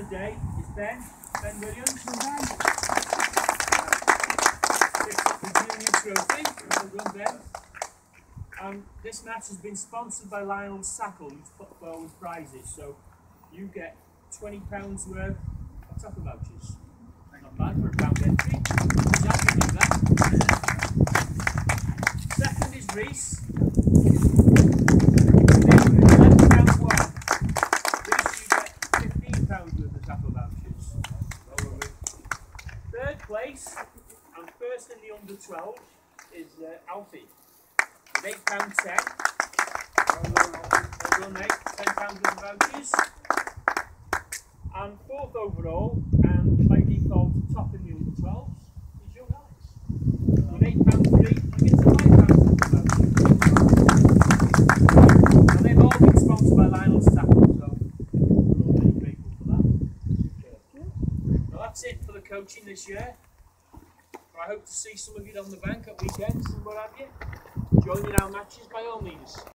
today is Ben Williams. The junior trophy. Well done, Ben. This match has been sponsored by Lionel Sackle, who's put forward prizes. So you get £20 worth of tackle vouchers. Not bad for a pound entry. Exactly do that. Second is Reese. Third place and first in the under 12 is Alfie with £8.10. Well done, mate. £10 worth of vouchers. And fourth overall and by default top in the under 12s is young Alex with £8.3 against £5 worth of vouchers. And they've all been sponsored by Lionel Sackle, so we're all very grateful for that. Well, that's it for the coaching this year. I hope to see some of you on the bank at weekends and what have you. Join in our matches by all means.